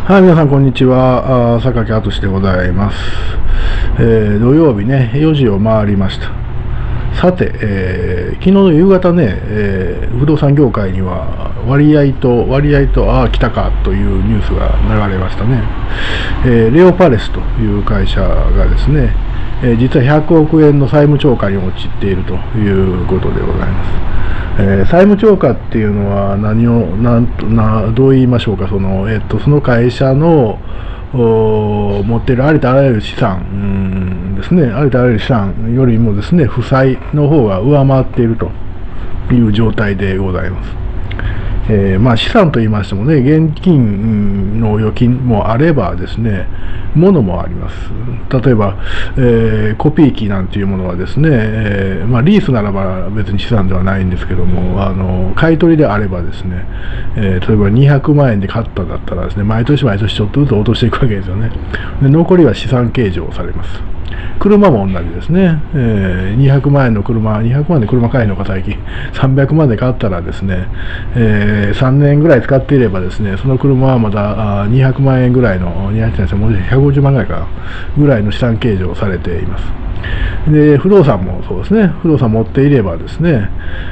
はい、皆さん、こんにちは。榊敦でございます。土曜日ね、4時を回りました。さて、昨日の夕方ね、不動産業界には割合と、来たかというニュースが流れましたね。レオパレスという会社がですね、実は100億円の債務超過に陥っているということでございます。債務超過っていうのはどう言いましょうか、その会社の持っているありとあらゆる資産ですね、ありとあらゆる資産よりもですね、負債の方が上回っているという状態でございます。資産といいましてもね、現金の預金もあればですね、物もあります。例えば、コピー機なんていうものはですね、リースならば別に資産ではないんですけども、買い取りであればですね、例えば200万円で買ったんだったらですね、毎年ちょっとずつ落としていくわけですよね。で、残りは資産計上されます。車も同じですね、200万円の車、200万で車買えるのか最近、300万で買ったらですね、3年ぐらい使っていればですね、その車はまだ200万円ぐらいの、150万ぐらいかな、ぐらいの資産計上されています。で、不動産もそうですね、不動産持っていればですね、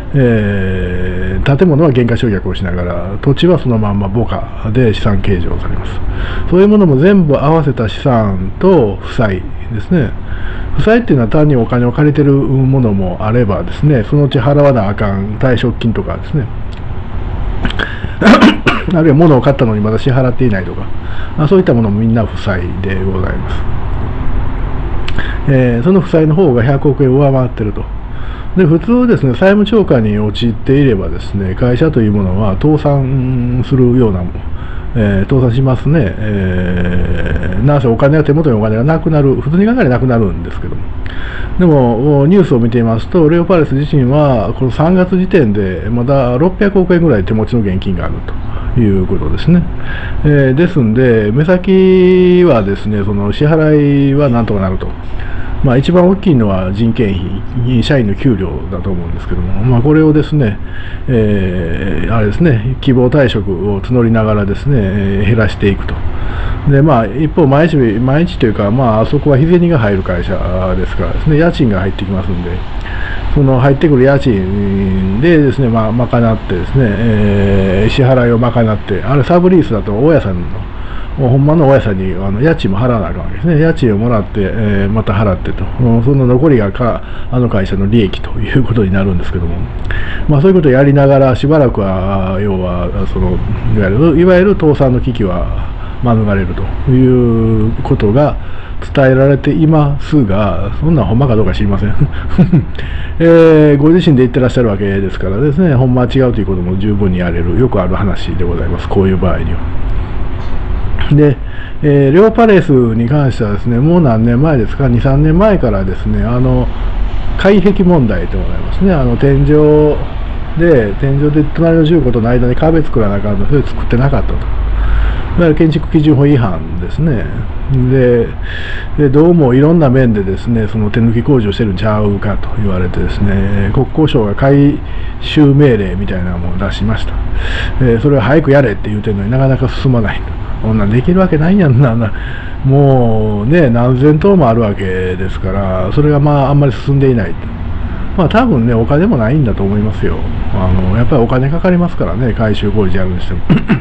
建物は減価償却をしながら、土地はそのまんま母価で資産計上されます。そういうものも全部合わせた資産と負債ですね。負債っていうのは単にお金を借りてるものもあればですね、そのうち払わなあかん退職金とかですね、あるいは物を買ったのにまだ支払っていないとか、そういったものもみんな負債でございます。その負債の方が100億円上回っていると。で、普通ですね、債務超過に陥っていればですね、会社というものは倒産するようなもの、倒産しますね。なんせ手元にお金がなくなる、普通に考えなくなるんですけども。でも、ニュースを見ていますと、レオパレス自身は、この3月時点でまだ600億円ぐらい手持ちの現金があるということですね。ですんで、目先はですね、その支払いはなんとかなると。一番大きいのは人件費、社員の給料だと思うんですけども、これをですね、あれですね、希望退職を募りながらですね、減らしていくと。で、一方、毎日というか、あそこは日銭が入る会社ですからですね、家賃が入ってきますんで、その入ってくる家賃でですね、賄ってですね、支払いを賄って、あれサブリースだと大家さんの、ほんまの大家さんに家賃も払わなあかんわけですね。家賃をもらって、また払ってと、その残りがあの会社の利益ということになるんですけども、そういうことをやりながら、しばらくは、要は、いわゆる倒産の危機は免れるということが伝えられていますが、そんなんほんまかどうか知りません。ご自身で言ってらっしゃるわけですからですね、ほんまは違うということも十分にやれる、よくある話でございます、こういう場合には。で、レオパレスに関してはですね、もう何年前ですか、2、3年前からですね、外壁問題でございますね、天井で隣の住戸との間に壁作らなあかんの、それ作ってなかったと。いわゆる建築基準法違反ですね。で、どうもいろんな面でですね、その手抜き工事をしてるんちゃうかと言われてですね、国交省が回収命令みたいなものを出しました。それを早くやれって言うてるのになかなか進まないと。こんなんできるわけないやんな。もうね、何千棟もあるわけですから、それがあんまり進んでいないと。多分ね、お金もないんだと思いますよ。やっぱりお金かかりますからね、改修工事やるにしても。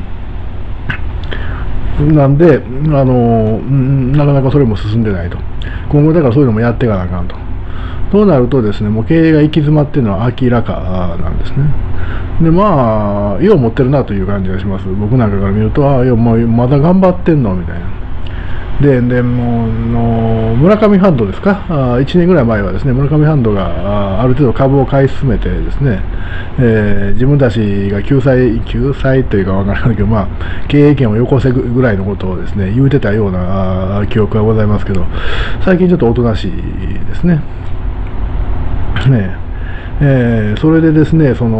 なんで、なかなかそれも進んでないと。今後だからそういうのもやっていかなあかんと。そうなるとですね、もう経営が行き詰まっているのは明らかなんですね。で、よう持ってるなという感じがします。僕なんかから見ると、もうまだ頑張ってんのみたいな。で、もう、村上ファンドですか、1年ぐらい前はですね、村上ファンドがある程度株を買い進めてですね、自分たちが救済というかわからないけど、経営権をよこせぐらいのことをですね、言うてたような記憶がございますけど、最近ちょっとおとなしいですね。それでですね、こ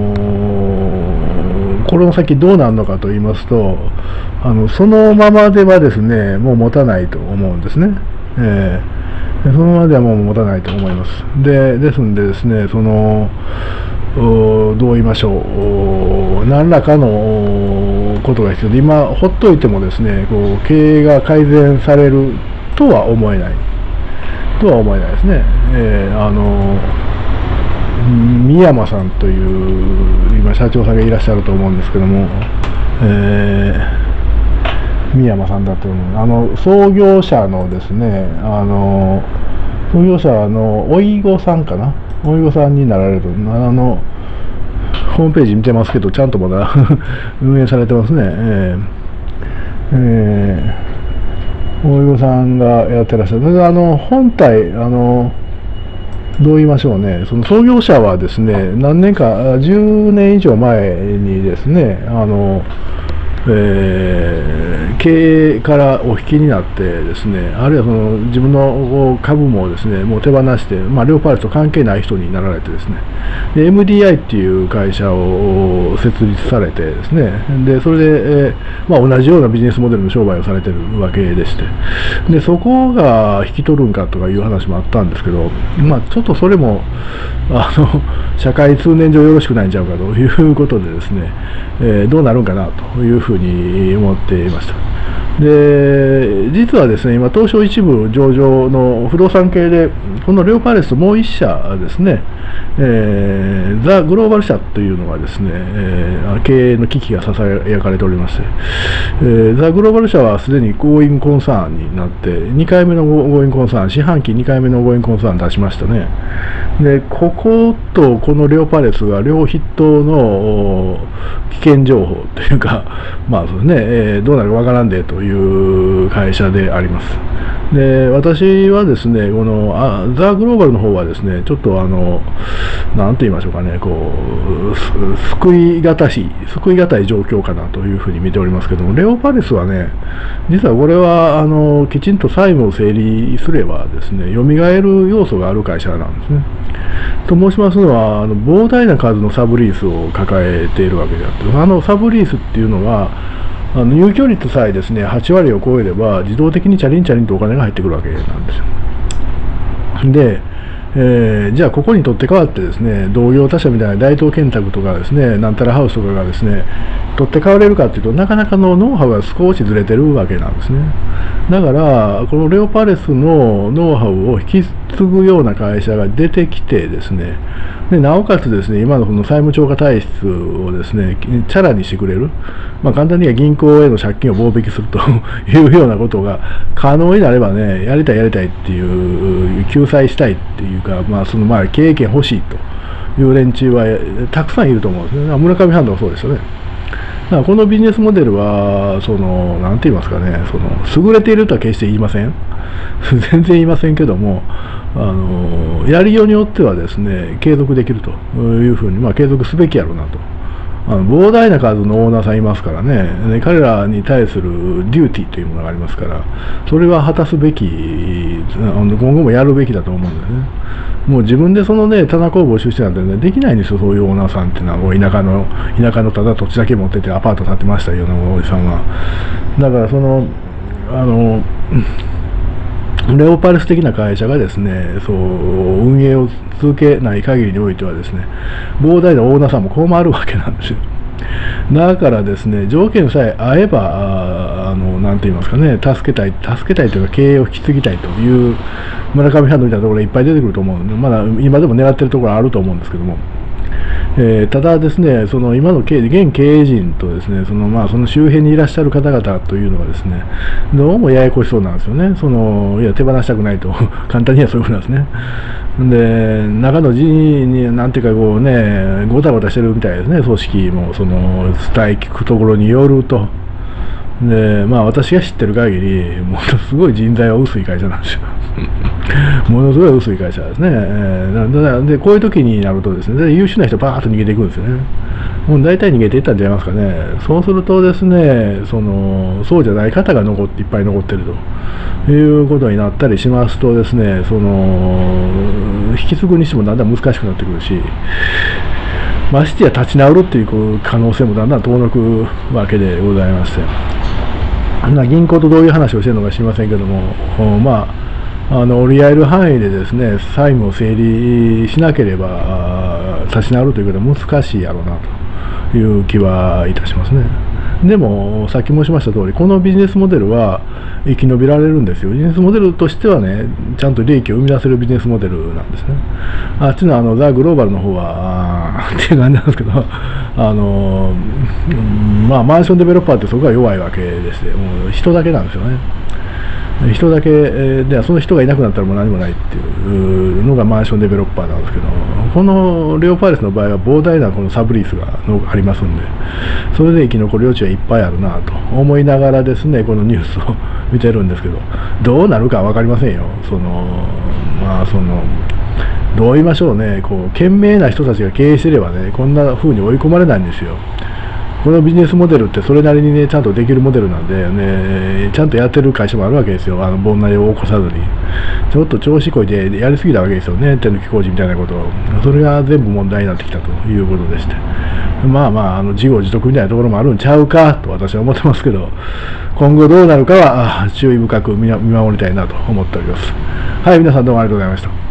の先どうなるのかと言いますと、そのままではですね、もう持たないと思うんですね。そのままではもう持たないと思います。ですんでですね、どう言いましょう、何らかのことが必要で、今ほっといてもですね、こう経営が改善されるとは思えないですね。三山さんという今社長さんがいらっしゃると思うんですけども、三山さんだと思う。創業者のですね、創業者のおいごさんかな、おいごさんになられると、ホームページ見てますけど、ちゃんとまだ運営されてますね。おいごさんがやってらっしゃる。本体、どう言いましょうね、その創業者はですね、何年か、10年以上前にですね、経営からお引きになってですね、あるいはその自分の株もですね、もう手放して、レオパレスと関係ない人になられてですね、で MDI っていう会社を設立されてですね、でそれで、同じようなビジネスモデルの商売をされてるわけでして、でそこが引き取るんかとかいう話もあったんですけど、ちょっとそれも社会通念上よろしくないんちゃうかということでですね、どうなるんかなというふうに思っていました。で実はですね、今東証一部上場の不動産系でこのレオパレスともう一社ですね、ザ・グローバル社というのがですね、経営の危機がささやかれておりまして、ザ・グローバル社はすでにゴーインコンサーンになって2回目のゴーインコンサーン、四半期2回目のゴーインコンサーン出しましたね。でこことこのレオパレスが両筆頭の危険情報というか、そうですね、どうなるかわからんでという会社であります。で私はですね、このザ・グローバルの方はですね、ちょっとなんと言いましょうかね、こう救いがたい状況かなというふうに見ておりますけども、レオパレスはね、実はこれはきちんと債務を整理すればですね、蘇る要素がある会社なんですね。と申しますのは、膨大な数のサブリースを抱えているわけであって、サブリースっていうのは入居率さえですね8割を超えれば自動的にチャリンチャリンとお金が入ってくるわけなんですよ。でじゃあここに取って代わってですね、同業他社みたいな大東建託とかですね、なんたらハウスとかがですね取って代われるかというと、なかなかのノウハウが少しずれてるわけなんですね。だからこのレオパレスのノウハウを引き継ぐような会社が出てきてですね、でなおかつですね、今のこの債務超過体質をですねチャラにしてくれる、簡単には銀行への借金を棒引きするというようなことが可能になればね、やりたいっていう、救済したいっていうか、経営権欲しいという連中はたくさんいると思うんですね。村上ファンドもそうですよね。だからこのビジネスモデルはなんて言いますかね、優れているとは決して言いません全然言いませんけども、やりようによってはですね継続できるというふうに、継続すべきやろうなと。膨大な数のオーナーさんいますからね、彼らに対するデューティーというものがありますから、それは果たすべき、今後もやるべきだと思うんですね。もう自分で棚工を募集してなんて、できないんですよ、そういうオーナーさんっていうのは。もう田舎のただ土地だけ持っててアパート建てましたようなおじさんは。だからレオパレス的な会社がですね、運営を続けない限りにおいてはですね、膨大なオーナーさんも困るわけなんですよ。だからですね、条件さえ合えば、なんて言いますかね、助けたいというか、経営を引き継ぎたいという村上ファンドみたいなところがいっぱい出てくると思うので、まだ今でも狙ってるところあると思うんですけども、ただですね、今の現経営陣とですね、その周辺にいらっしゃる方々というのはですね、どうもややこしそうなんですよね。いや手放したくないと簡単にはそういうことなんですね。で中の陣になんていうかごたごたしてるみたいですね。組織も伝え聞くところによると。で私が知ってる限りものすごい人材は薄い会社なんですよものすごい薄い会社ですね。でこういう時になるとですね、優秀な人バーッと逃げていくんですよね。もう大体逃げていったんじゃないますかね。そうするとですね、そうじゃない方がいっぱい残ってるということになったりしますとですね、引き継ぐにしてもだんだん難しくなってくるし、ましてや立ち直るっていう可能性もだんだん遠のくわけでございまして、銀行とどういう話をしてるのか知りませんけども、折り合える範囲でですね、債務を整理しなければ立ち直るということは難しいやろうなという気はいたしますね。 でも、さっき申しました通り、このビジネスモデルは生き延びられるんですよ。ビジネスモデルとしてはね、ちゃんと利益を生み出せるビジネスモデルなんですね。あっちのザ・グローバルの方は、っていう感じなんですけど、まあ、マンションデベロッパーってそこが弱いわけでして、もう人だけなんですよね。人だけで、その人がいなくなったらもう何もないっていうのがマンションデベロッパーなんですけど、このレオパレスの場合は膨大なこのサブリースがありますんで、それで生き残る余地はいっぱいあるなと思いながらですね、このニュースを見てるんですけど、どうなるか分かりませんよ。どう言いましょうね、賢明な人たちが経営してればね、こんな風に追い込まれないんですよ。このビジネスモデルってそれなりにね、ちゃんとできるモデルなんで、ね、ちゃんとやってる会社もあるわけですよ。凡なりを起こさずに。ちょっと調子こいでやりすぎたわけですよね、手抜き工事みたいなことを。それが全部問題になってきたということでして。まあまあ、自業自得みたいなところもあるんちゃうかと私は思ってますけど、今後どうなるかは注意深く見守りたいなと思っております。はい、皆さんどうもありがとうございました。